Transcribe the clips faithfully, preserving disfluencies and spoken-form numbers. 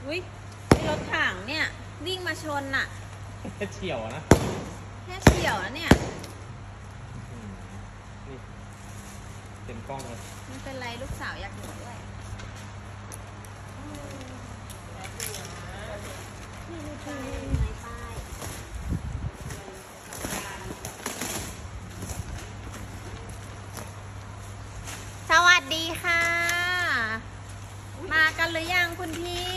อุ้ยรถถังเนี่ยวิ่งมาชนอะแค่เฉียวนะแค่เฉียวนะเนี่ยนี่เต็มกล้องเลยไม่เป็นไรลูกสาวอยากอยู่ด้วยนี่มีป้ายมีป้ายสวัสดีค่ะมากันหรือยังคุณพี่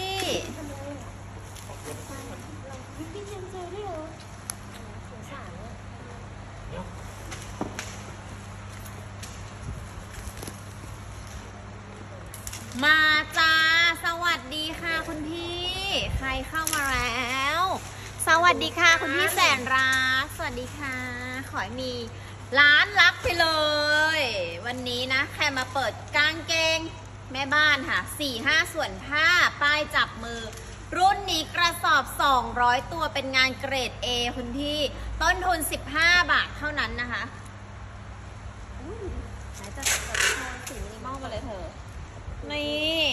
มาจ้าสวัสดีค่ะคุณพี่ใครเข้ามาแล้วสวัสดีค่ะคุณพี่แสนรักสวัสดีค่ะขอให้มีร้านรักไปเลยวันนี้นะใครมาเปิดกางเกงแม่บ้านค่ะ สี่ห้า ส่วนผ้าป้ายจับมือรุ่นนี้กระสอบสองร้อยตัวเป็นงานเกรด A คุณพี่ต้นทุนสิบห้าบาทเท่านั้นนะคะไหนจะเปิดสีมินิมอลมาเลยเธอนี่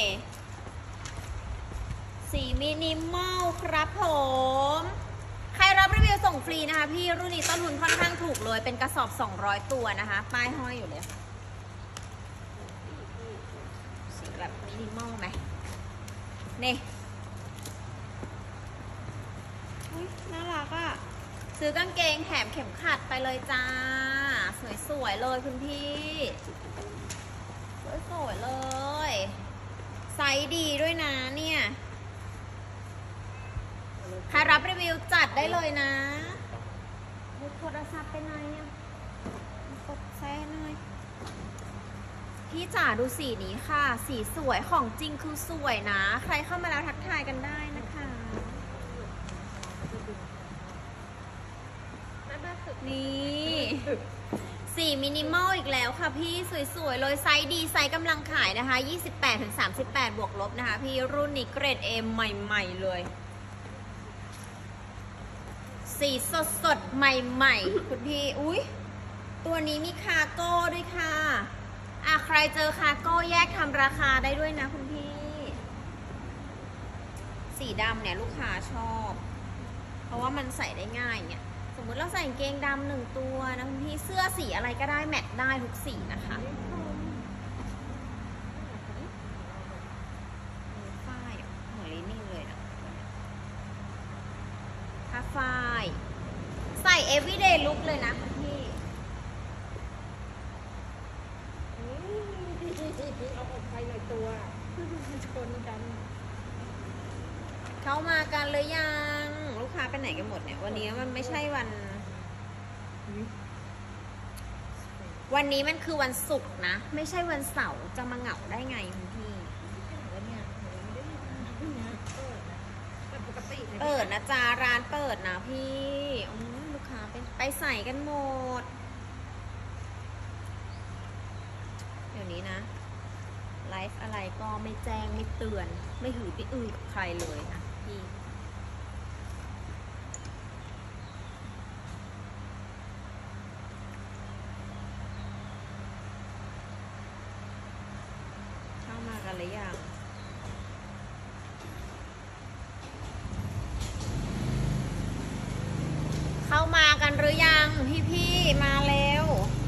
สีมินิมอลครับผมใครรับรีวิวส่งฟรีนะคะพี่รุ่นนี้ต้นทุนค่อนข้างถูกเลยเป็นกระสอบสองร้อยตัวนะคะป้ายห้อยอยู่เลยสีแบบมินิมอลไหมนี่น่ารักอ่ะซื้อกางเกงแถมเข็มขัดไปเลยจ้าสวยๆเลยคุณพี่สวยๆเลยไซส์ดีด้วยนะเนี่ยใครรับรีวิวจัดได้เลยนะโทรศัพท์เป็นไงอ่ะกดแซ่หน่อยพี่จ๋าดูสีนี้ค่ะสีสวยของจริงคือสวยนะใครเข้ามาแล้วทักทายกันได้นะคะนี่สีมินิมอลอีกแล้วค่ะพี่สวยๆเลยไซส์ดีไซส์กำลังขายนะคะ ยี่สิบแปดถึงสามสิบแปด บวกลบนะคะพี่รุ่นนี้เกรด A ใหม่ๆเลยสีสดๆใหม่ๆคุณพี่อุ๊ยตัวนี้มีคาร์โก้ด้วยค่ะอ่ะใครเจอคาร์โก้แยกทำราคาได้ด้วยนะคุณพี่สีดำเนี่ยลูกค้าชอบเพราะว่ามันใส่ได้ง่ายเนี่ยสมมติเราใส่กางเกงดำหนึ่งตัวนะคุณพี่เสื้อสีอะไรก็ได้แมทได้ทุกสีนะคะฝ้ายเหมือนลินิ่งเลยนะผ้าฝ้ายใส่ everyday look เลยนะคุณพี่เอาออกไปหน่อยตัวชนกันเข้ามากันเลยยังลูกค้าไปไหนกันหมดเนี่ยวันนี้มันไม่ใช่วันวันนี้มันคือวันศุกร์นะไม่ใช่วันเสาร์จะมาเหงาได้ไงคุณพี่เปิดนะจ๊ะร้านเปิดนะพี่ลูกค้าไปไปใส่กันหมดเดี๋ยวนี้นะไลฟ์อะไรก็ไม่แจ้งไม่เตือนไม่หือไปอือกับใครเลยนะพี่เข้ามากันหรือยังเข้ามากันหรือยังพี่ๆมาเร็ว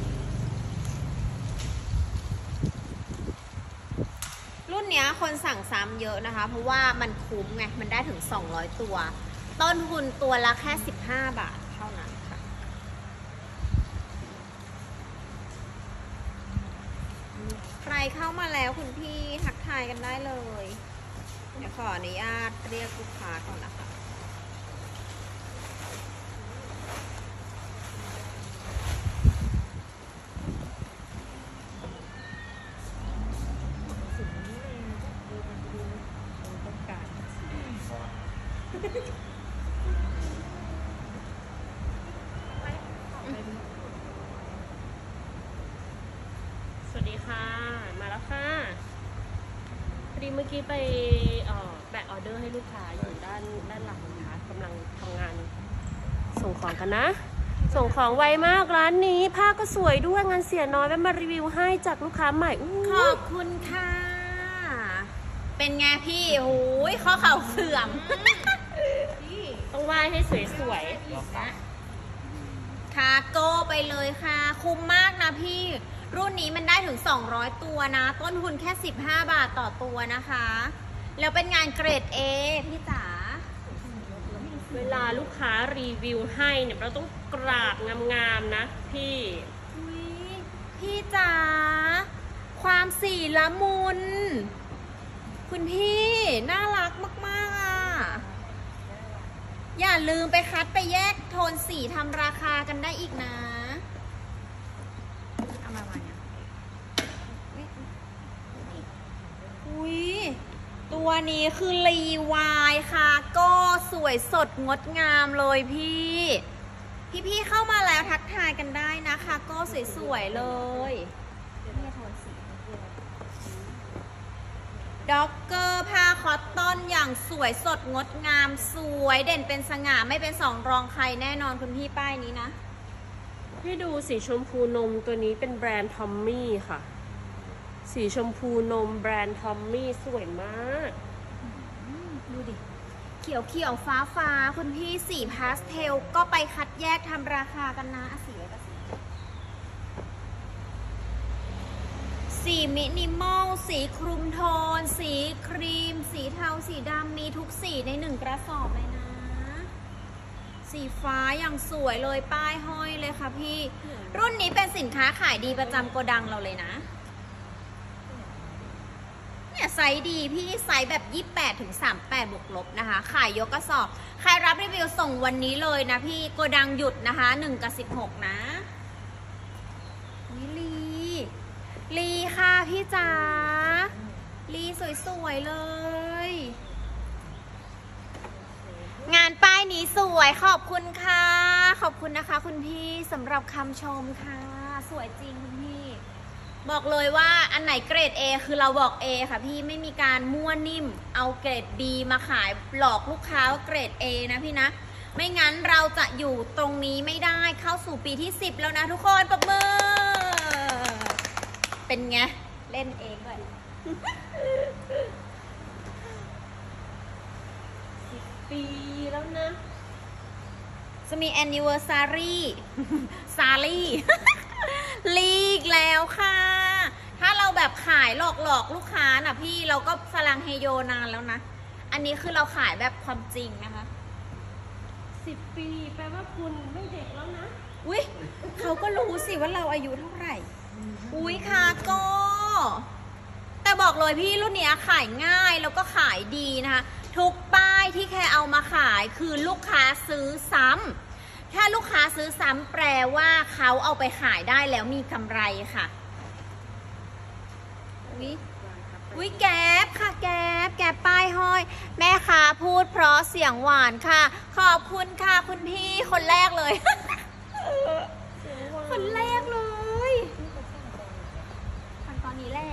รุ่นเนี้ยคนสั่งซ้ำเยอะนะคะเพราะว่ามันคุ้มไงมันได้ถึงสองร้อยตัวต้นทุนตัวละแค่สิบห้าบาทเท่านั้นค่ะใครเข้ามาแล้วคุณพี่ทักทายกันได้เลยเดี๋ยวขออนุญาตเรียกลูกค้าก่อนนะคะสวัสดีค่ะมาแล้วค่ะพอดีเมื่อกี้ไปแบกออเดอร์ให้ลูกค้าอยู่ด้านด้านหลังนะคะกำลังทำงานส่งของกันนะส่งของไวมากร้านนี้ผ้าก็สวยด้วยงานเสียน้อยแวะมารีวิวให้จากลูกค้าใหม่ขอบคุณค่ะเป็นไงพี่โอ้ยข้อเข่าเสื่อมต้องไหว้ให้สวยคาโก้ไปเลยค่ะ คุ้มมากนะพี่ รุ่นนี้มันได้ถึงสองร้อยตัวนะ ต้นทุนแค่สิบห้าบาทต่อตัวนะคะ แล้วเป็นงานเกรด A พี่จ๋าๆ เวลาลูกค้ารีวิวให้เนี่ยเราต้องกราบงามๆนะพี่อุ๊ยพี่จ๋า ความสีละมุน คุณพี่น่ารักมากๆอ่ะ อย่าลืมไปคัดไปแยกโทนสีทำราคากันได้อีกนะเอามาวันเนี่ยอุ้ยตัวนี้คือรีวายค่ะ ก็สวยสดงดงามเลยพี่ พี่ๆเข้ามาแล้วทักทายกันได้นะคะก็สวยๆเลยด็อกเกอร์ผ้าคอตตอนอย่างสวยสดงดงามสวยเด่นเป็นสง่าไม่เป็นสองรองใครแน่นอนคุณพี่ป้ายนี้นะให้ดูสีชมพูนมตัวนี้เป็นแบรนด์ทอมมี่ค่ะ สีชมพูนมแบรนด์ทอมมี่สวยมากดูดิ เขียวเขียวฟ้าฟ้าคุณพี่สีพาสเทลก็ไปคัดแยกทำราคากันนะอ่ะสีอะไรกันสีสีมินิมอลสีคลุมโทน สีครีม สีเทาสีดำมีทุกสีในหนึ่งกระสอบเลยนะ สีฟ้าอย่างสวยเลยป้ายห้อยเลยค่ะพี่ รุ่นนี้เป็นสินค้าขายดีประจำโกดังเราเลยนะ เนี่ยไซส์ดีพี่ไซส์แบบยี่สิบแปดถึงสามสิบแปดบวกลบนะคะขายยกกระสอบใครรับรีวิวส่งวันนี้เลยนะพี่โกดังหยุดนะคะหนึ่งกับสิบหกนะนี่ลีลีค่ะพี่จ๋าลีสวยๆเลย งานป้ายนี้สวยขอบคุณค่ะขอบคุณนะคะคุณพี่สำหรับคำชมค่ะสวยจริงคุณพี่บอกเลยว่าอันไหนเกรด A คือเราบอก A ค่ะพี่ไม่มีการมั่วนิ่มเอาเกรด B มาขายหลอกลูกค้าว่าเกรด A นะพี่นะไม่งั้นเราจะอยู่ตรงนี้ไม่ได้เข้าสู่ปีที่สิบแล้วนะทุกคนปรบมือเป็นไงเล่นเองด้วยสิบปีแล้วนะจะมี anniversary ซารี่ ลีกแล้วค่ะ ถ้าเราแบบขายหลอกหลอกลูกค้าน่ะพี่เราก็สลังเฮโยนานแล้วนะ อันนี้คือเราขายแบบความจริงนะคะสิบปีแปลว่าคุณไม่เด็กแล้วนะอุ้ยเขาก็รู้สิว่าเราอายุเท่าไหร่ อุ้ยค่ะก็แต่บอกเลยพี่รุ่นเนี้ยขายง่ายแล้วก็ขายดีนะคะทุกป้ายที่แค่เอามาขายคือลูกค้าซื้อซ้ำถ้าลูกค้าซื้อซ้ำแปลว่าเขาเอาไปขายได้แล้วมีกำไรค่ะอุ้ยอุ้ยแก๊บค่ะแก๊บแก๊บป้ายห้อยแม่ค้าพูดเพราะเสียงหวานค่ะขอบคุณค่ะคุณพี่คนแรกเลย คนแรกเลยฟังตอนนี้แหละ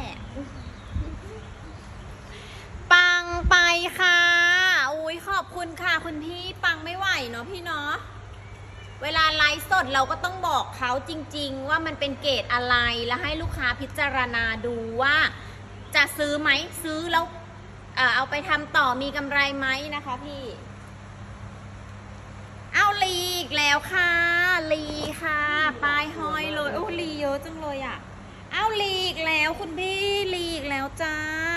ปังไปค่ะอุ้ยขอบคุณค่ะคุณพี่ปังไม่ไหวเนาะพี่เนาะเวลาไลฟ์สดเราก็ต้องบอกเขาจริงๆว่ามันเป็นเกรดอะไรแล้วให้ลูกค้าพิจารณาดูว่าจะซื้อไหมซื้อแล้วเอ่อเอาไปทำต่อมีกำไรไหมนะคะพี่เอาลีอีกแล้วค่ะลีค่ะป้ายห้อยเลยโอ้ลีเยอะจังเลยอ่ะเอาลีอีกแล้วคุณพี่ลีอีกแล้วจ้า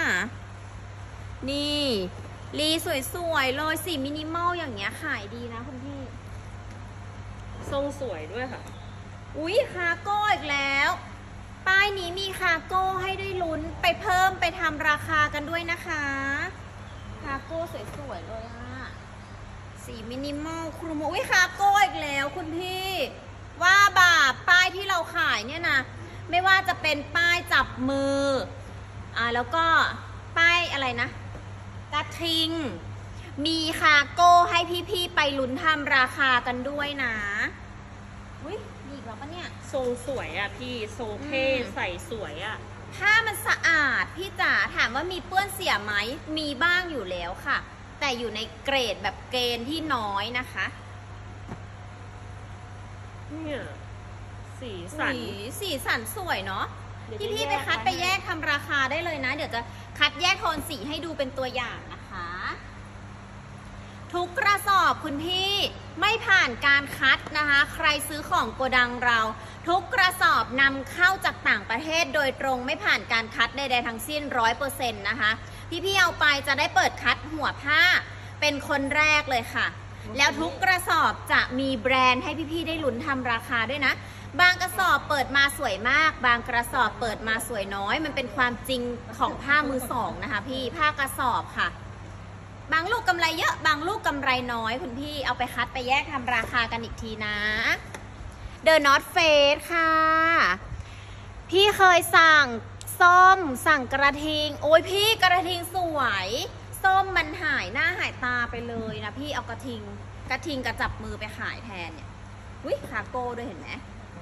นี่ลีสวยๆเลยสีมินิมอลอย่างเงี้ยขายดีนะคุณพี่ทรงสวยด้วยค่ะอุ๊ยคาโก้อีกแล้วป้ายนี้มีคาโก้ให้ด้วยลุ้นไปเพิ่มไปทำราคากันด้วยนะคะคาโก้สวยๆเลยอะสีมินิมอลครูมอุ๊ยคาโก้อีกแล้วคุณพี่ว่าบาปป้ายที่เราขายเนี่ยนะไม่ว่าจะเป็นป้ายจับมืออ่าแล้วก็ป้ายอะไรนะกระทิงมีคาโก้ให้พี่ๆไปลุ้นทำราคากันด้วยนะอุ้ยมีอีกแล้วปะเนี่ยทรงสวยอ่ะพี่ทรงเท่อืมใส่สวยอ่ะถ้ามันสะอาดพี่จ๋าถามว่ามีเปื้อนเสียไหมมีบ้างอยู่แล้วค่ะ แต่อยู่ในเกรดแบบเกณฑ์ที่น้อยนะคะเนี่ยสีสันอุ๊ยสีสันสวยเนาะพี่พี่ๆไปคัดไปแยกทำราคาได้เลยนะ เดี๋ยวจะคัดแยกโทนสีให้ดูเป็นตัวอย่างนะคะ ทุกกระสอบคุณพี่ไม่ผ่านการคัดนะคะ ใครซื้อของโกดังเรา ทุกกระสอบนำเข้าจากต่างประเทศโดยตรงไม่ผ่านการคัดใดๆทั้งสิ้นร้อยเปอร์เซ็นต์นะคะ พี่ๆเอาไปจะได้เปิดคัดหัวผ้าเป็นคนแรกเลยค่ะ แล้วทุกกระสอบจะมีแบรนด์ให้พี่ๆได้ลุ้นทำราคาด้วยนะ บางกระสอบเปิดมาสวยมาก บางกระสอบเปิดมาสวยน้อย มันเป็นความจริงของผ้ามือสองนะคะพี่ผ้ากระสอบค่ะ บางลูกกำไรเยอะบางลูกกำไรน้อยคุณพี่เอาไปคัดไปแยกทำราคากันอีกทีนะ The North Face ค่ะ พี่เคยสั่งส้มสั่งกระทิงโอ้ยพี่กระทิงสวยส้มมันหายหน้าหายตาไปเลยนะพี่เอากระทิงกระทิงกระจับมือไปขายแทนเนี่ยวิคาโก้ด้วยเห็นไหม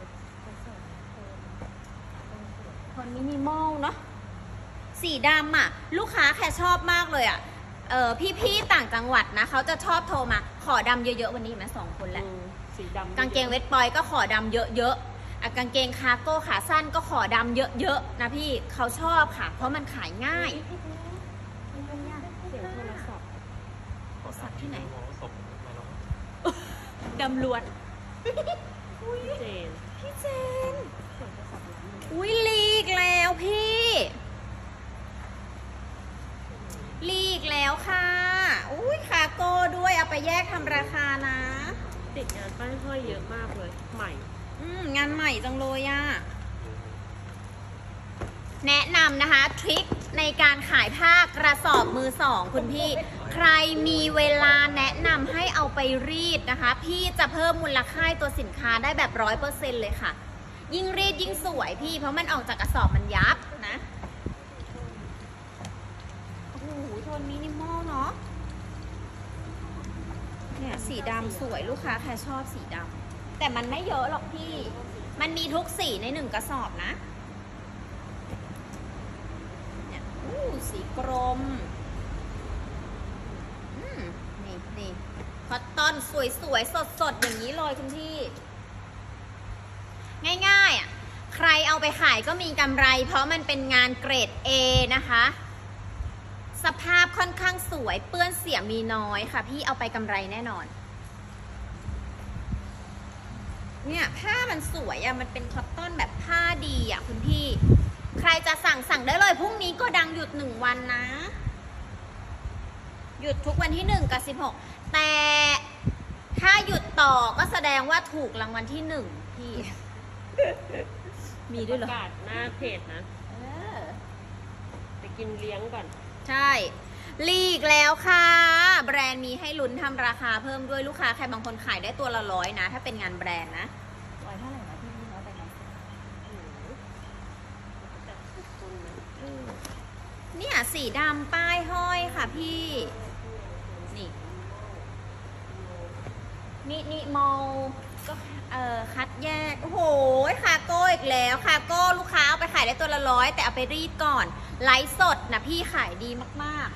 คนมินิมอลเนาะสีดำอ่ะลูกค้าแค่ชอบมากเลยอ่ะเออพี่ๆต่างจังหวัดนะเขาจะชอบโทรมาขอดำเยอะๆวันนี้ไหมสองคนแหละสีดำกางเกงเวทบอยก็ขอดำเยอะๆอะกางเกงคาร์โก้ขาสั้นก็ขอดำเยอะๆนะพี่เขาชอบค่ะเพราะมันขายง่ายเสียงโทรศัพท์โทรศัพท์ที่ไหนศพไม่รู้ดำล้วนพี่เจนพี่เจนเสียงโทรศัพท์ร้านอุ้ยลีกแล้วพี่ลีกแล้วค่ะอุ้ยคาโก้ด้วยเอาไปแยกทำราคานะติดงานป้ายห้อยเยอะมากเลยใหม่อืมงานใหม่จังเลยอะแนะนำนะคะทริคในการขายผ้ากระสอบมือสองคุณพี่ใครมีเวลาแนะนำให้เอาไปรีดนะคะพี่จะเพิ่มมูลค่าตัวสินค้าได้แบบร้อยเปอร์เซ็นต์เลยค่ะยิ่งรีดยิ่งสวยพี่เพราะมันออกจากกระสอบมันยับนะโอ้โหโทนมินิมอลเนาะเนี่ยสีดำสวยลูกค้าใครชอบสีดำแต่มันไม่เยอะหรอกพี่มันมีทุกสีในหนึ่งกระสอบนะเนี่ยอู้สีกรมอืมนี่นี่คอตตอนสวยๆสดๆอย่างนี้เลยคุณพี่ง่ายๆอ่ะใครเอาไปขายก็มีกำไรเพราะมันเป็นงานเกรด A นะคะสภาพค่อนข้างสวยเปื้อนเสียมีน้อยค่ะพี่เอาไปกำไรแน่นอนเนี่ยผ้ามันสวยอะมันเป็นคอตตอนแบบผ้าดีอะคุณพี่ใครจะสั่งสั่งได้เลยพรุ่งนี้ก็ดังหยุดหนึ่งวันนะหยุดทุกวันที่หนึ่งกับสิบหกแต่ถ้าหยุดต่อก็แสดงว่าถูกรางวัลที่หนึ่งพี่ มีด้วยเหรอประกาศหน้าเพจนะเออไปกินเลี้ยงก่อนใช่ลีกแล้วค่ะแบรนด์มีให้ลุ้นทำราคาเพิ่มด้วยลูกค้าใครบางคนขายได้ตัวละร้อยนะถ้าเป็นงานแบรนด์นะร้อยเท่าไหร่นะพี่พี่เขาไปไหนเนี่ยสีดำป้ายห้อยค่ะพี่นี่มินิมอลก็เอ่อคัดแยกโอ้โหคาโก้อีกแล้วคาโก้ลูกค้าเอาไปขายได้ตัวละร้อยแต่เอาไปรีดก่อนไลฟ์สดนะพี่ขายดีมาก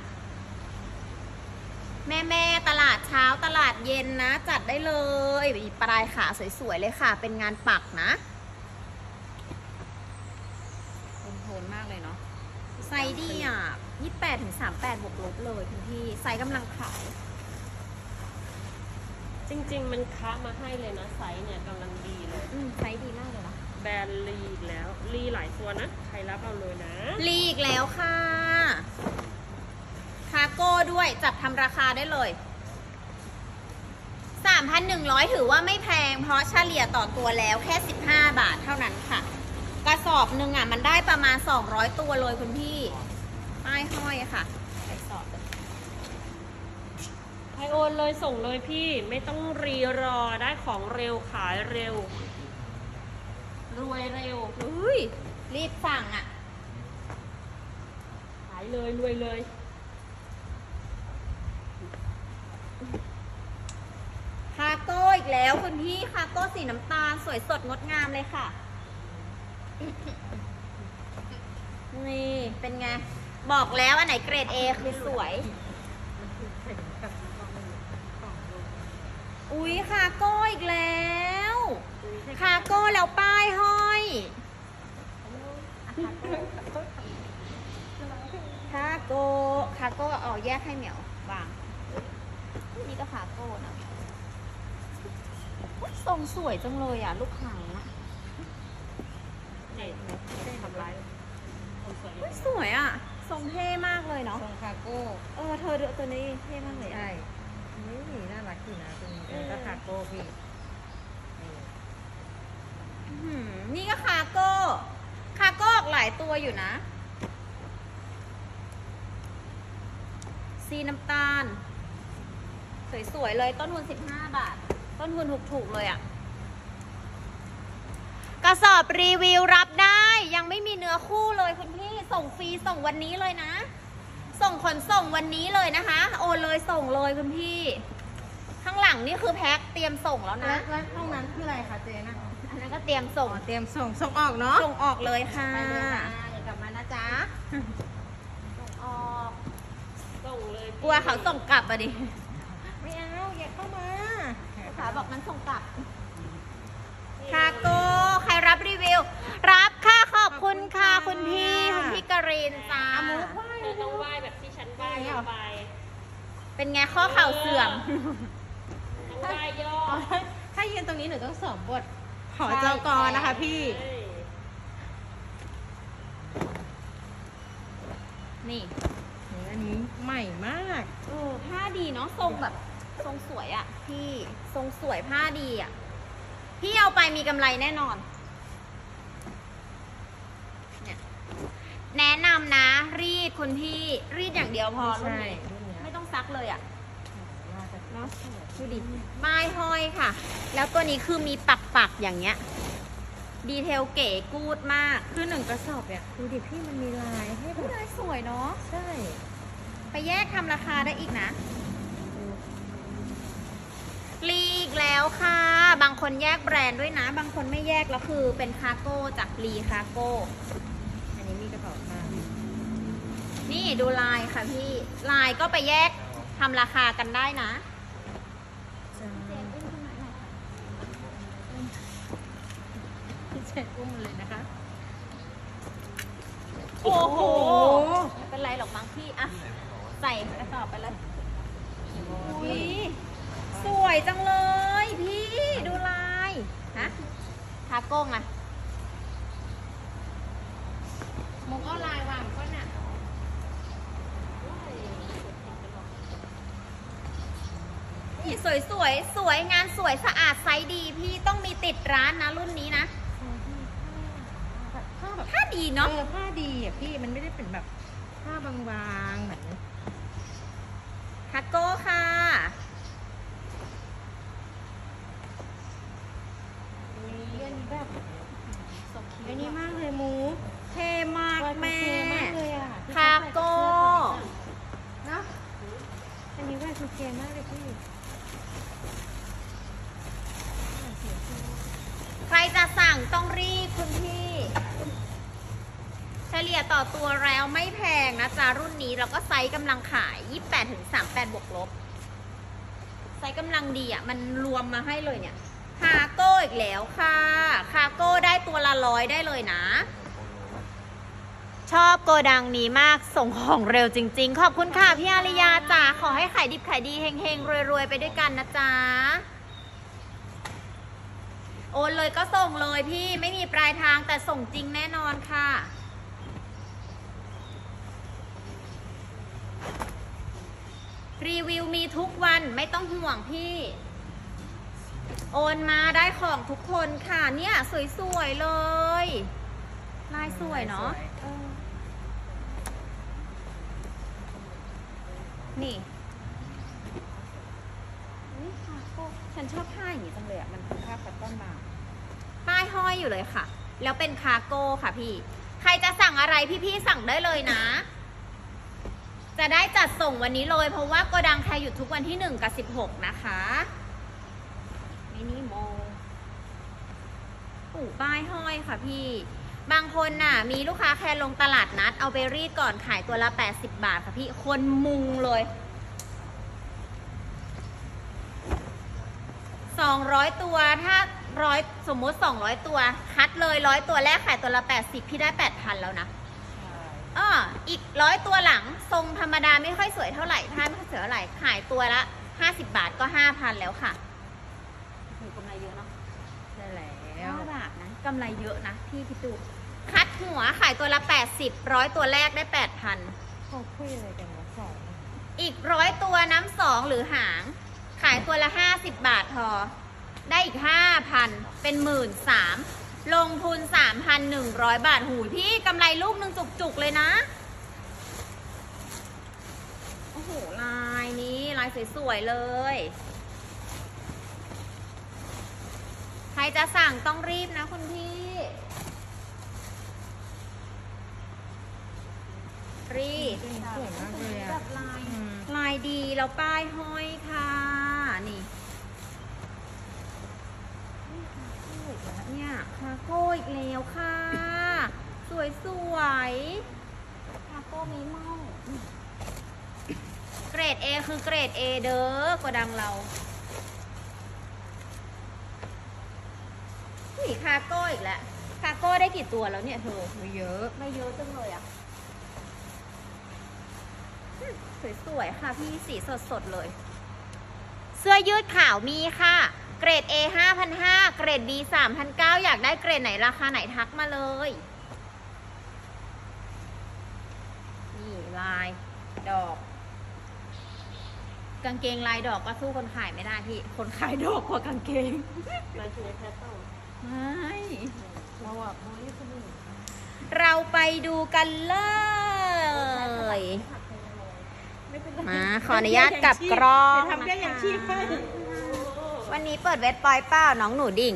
ๆแม่แม่ตลาดเช้าตลาดเย็นนะจัดได้เลยปลายขาสวยๆเลยค่ะเป็นงานปักนะโทนมากเลยเนาะไซส์ดีอ่ะยี่สิบแปดถึงสามสิบแปดบวกลบเลยคุณพี่ไซส์กำลังขายจริงๆมันค้ามาให้เลยนะไซส์เนี่ยกำลังดีเลยอืมไซส์ดีมากเลยนะแบรนด์ลีกแล้วลีหลายตัวนะใครรับเอาเลยนะลีอีกแล้วค่ะคาโก้ด้วยจับทำราคาได้เลย สามพันหนึ่งร้อย ถือว่าไม่แพงเพราะเฉลี่ยต่อตัวแล้วแค่สิบห้าบาทเท่านั้นค่ะกระสอบหนึ่งอ่ะมันได้ประมาณสองร้อยตัวเลยคุณพี่ป้ายห้อยค่ะกระสอบใครโอนเลยส่งเลยพี่ไม่ต้องรีรอได้ของเร็วขายเร็วรวยเร็วอุ้ยรีบสั่งอ่ะขายเลยรวยเลยคาโก้อีกแล้วคุณพี่คาโก้สีน้ำตาลสวยสดงดงามเลยค่ะนี่เป็นไงบอกแล้วอันไหนเกรด A คือสวยอุ๊ยคาโก้อีกแล้วคาโก้แล้วป้ายห้อยอคาโก้คาโก้เอาแยกให้เหมียววางนี่ก็คาโก้นะทรงสวยจังเลยอ่ะลูกค้าเด็ดไม่ได้ทำร้ายคนสวยอุ๊ยสวยอ่ะทรงเท่มากเลยเนาะทรงคาโก้เออเธอดูตัวนี้เท่มากเลยอะใช่นี่น่ารักอยู่นะตัวนี้ก็คาโก้พี่นี่อื้อหือนี่ก็คาโก้คาโก้ออกหลายตัวอยู่นะสีน้ำตาลสวยๆเลยต้นทุนสิบห้าบาท ต้นทุนถูกๆเลยอะกระสอบรีวิวรับได้ยังไม่มีเนื้อคู่เลยคุณพี่ส่งฟรีส่งวันนี้เลยนะ ส่งขนส่งวันนี้เลยนะคะโอนเลยส่งเลยคุณพี่ ข้างหลังนี่คือแพ็คเตรียมส่งแล้วแล้นะวแล้วห้องนั้นคืออะไรคะเจ๊นะอันนั้นก็เตรียมส่งอ๋อเตรียมส่งส่งออกเนาะส่งออกเลยค่ะไปเลยค่ะอย่ากลับมานะจ๊ะส่งออกส่งเลยกลัวเขาส่งกลับอะดิไม่เอาอย่าเข้ามาลูกค้าบอกมันส่งกลับคาโก้ใครรับรีวิว รับค่ะขอบคุณค่ะคุณพี่คุณพี่กรินจ้าอามุกไหว้เธอต้องไหว้แบบที่ฉันไหว้ลงไปเป็นไงข้อเข่าเสื่อมต้องไหว้ย่ออ๋อถ้ายืนตรงนี้หนูต้องสวมบทหอเจ้ากอนะคะพี่เฮ้ยนี่นี่อันนี้ใหม่มากเออผ้าดีเนาะทรงแบบทรงสวยอะพี่ทรงสวยผ้าดีอะพี่เอาไปมีกำไรแน่นอนเนี่ยแนะนำนะ รีดคุณพี่รีดอย่างเดียวพอรุ่นใช่นี้รุ่นเนี้ยไม่ต้องซักเลยอะน่าจะเนาะดูดิไม้ห้อยค่ะ แล้วตัวนี้คือมีปักปักๆอย่างเงี้ย ดีเทลเก๋กูดมากคือหนึ่งกระสอบเนี่ยดูดิพี่มันมีลายให้แบบลายสวยเนาะใช่ไปแยกทำราคาได้อีกนะลีอีกแล้วค่ะ บางคนแยกแบรนด์ด้วยนะ บางคนไม่แยกแล้วคือเป็นคาโก้จากลีคาโก้อันนี้มีกระเป๋าผ้านี่ดูลายค่ะพี่ ลายก็ไปแยกทำราคากันได้นะจ้าพี่เจอุ้มเลยนะคะโอ้โหโอ้โหไม่เป็นไรหรอกมั้งพี่อะใส่กระสอบไปเลยอุ้ยสวยจังเลยพี่ดูลายฮะคาโก้ไงมุกเอาลายวางก็น่ะนี่สวยสวยสวยงานสวยสะอาดไซส์ดีพี่ต้องมีติดร้านนะรุ่นนี้นะผ้าแบบถ้าดีเนาะเนาะผ้าดีอ่ะพี่มันไม่ได้เป็นแบบผ้าบางๆเหมือนคาโก้ค่ะเรื่องนี้แบบไอ้นี่มากเลยมูฟเท่มากแม่เท่มากเลยอ่ะคาโก้เนาะอันนี้ว่าคือเท่มากเลยพี่ใครจะสั่งต้องรีบคุณพี่เฉลี่ยต่อตัวแล้วไม่แพงนะจ๊ะรุ่นนี้แล้วก็ไซส์กำลังขาย ยี่สิบแปดถึงสามสิบแปด บวกลบ ไซส์กำลังดีอ่ะ มันรวมมาให้เลยเนี่ย คาโก้อีกแล้วค่ะ คาโก้ได้ตัวละร้อยได้เลยนะ ชอบโกดังนี้มากส่งของเร็วจริงๆ ขอบคุณค่ะพี่อาริยาจ๋าขอให้ขายดิบขายดีเฮงๆ รวยๆ ไปด้วยกันนะจ๊ะ โอนเลยก็ส่งเลยพี่ไม่มีปลายทางแต่ส่งจริงแน่นอนค่ะ รีวิวมีทุกวันไม่ต้องห่วงพี่ โอนมาได้ของทุกคนค่ะเนี่ยสวยๆเลย ลายสวยเนาะเออนี่อุ๊ยคาโก้ฉันชอบผ้าอย่างนี้จังเลยอ่ะ มันคือผ้าคัตตอนบางป้ายห้อยอยู่เลยค่ะ แล้วเป็นคาโก้ค่ะพี่ ใครจะสั่งอะไรพี่ๆสั่งได้เลยนะ จะได้จัดส่งวันนี้เลย เพราะว่าโกดังใครหยุดทุกวันที่หนึ่งกับสิบหกนะคะมินิโมอู่ป้ายห้อยค่ะพี่ บางคนน่ะ มีลูกค้าแค่ลงตลาดนัดเอาไปรีดก่อนขายตัวละแปดสิบบาทค่ะพี่ คนมุงเลยสองร้อยตัวถ้าร้อยสมมติสองร้อยตัว คัดเลยร้อยตัวแรกขายตัวละแปดสิบพี่ได้แปดพันแล้วนะอ้ออีกร้อยตัวหลังทรงธรรมดาไม่ค่อยสวยเท่าไหร่ถ้าไม่ค่อยสวยเท่าไหร่ขายตัวละห้าสิบบาทก็ห้าพันแล้วค่ะถูกกำไรเยอะเนาะได้แล้วห้าบาทนะกำไรเยอะนะพี่คิดดูคัดหัวขายตัวละแปดสิบร้อยตัวแรกได้แปดพันเขาคุยอะไรกันวะสองอีกร้อยตัวน้ำสองหรือหาง ขายตัวละห้าสิบบาทพอ ได้อีกห้าพันเป็นหมื่นสามลงทุนสามพันหนึ่งร้อยบาทหูยพี่กำไรลูกหนึ่งจุกๆเลยนะ โอ้โห ลายนี้ ลายสวยๆเลย ใครจะสั่งต้องรีบนะคุณพี่ รีบสวยมากเลยแบอ่ะบลายอืมลายดีแล้วป้ายห้อยค่ะ นี่เนี่ยคาโก้อีกแล้วค่ะ สวยสวยๆคาโก้มีเมาเกรด A คือเกรด A เด้อกว่าดังเรานี่คาโก้อีกแล้วคาโก้ได้กี่ตัวแล้วเนี่ยเธอไม่เยอะไม่เยอะจังเลยอะสวยๆค่ะพี่สีสดๆเลย เสื้อยืดขาวมีค่ะ เกรด A ห้าพันห้าร้อย เกรด B สามพันเก้าร้อย อยากได้เกรดไหนราคาไหนทักมาเลย นี่ลายดอก กางเกงลายดอกก็สู้คนขายไม่ได้พี่ คนขายดอกกว่ากางเกงมันคือแพทเทิร์นไม่เราอ่ะโมลี่คนอื่นเราไปดูกันเลยไม่เป็นไรมาขออนุญาตกลับกล้องไปทำแค่อย่างชีพให้วันนี้เปิดเว็บปอยเป้าน้องหนูดิ่ง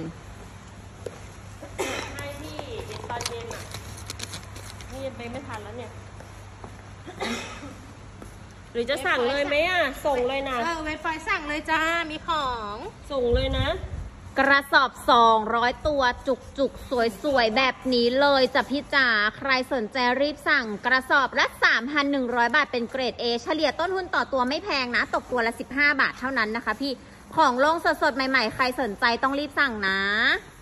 ให้พี่เย็นตอนเย็นอ่ะนี่ยังไปไม่ทันแล้วเนี่ย หรือจะสั่งเลยไหมอ่ะ ส่งเลยนะเออเว็บไฟสั่งเลยจ้า มีของส่งเลยนะกระสอบสองร้อยตัวจุกจุกสวยสวยๆ แบบนี้เลยจ้ะพี่จ๋าใครสนใจรีบสั่งกระสอบละ สามพันหนึ่งร้อย บาทเป็นเกรด A เฉลี่ยต้นทุนต่อตัวไม่แพงนะ ตกตัวละ สิบห้า บาทเท่านั้นนะคะพี่ของลงสดๆ ใหม่ๆ ใครสนใจต้องรีบสั่งนะ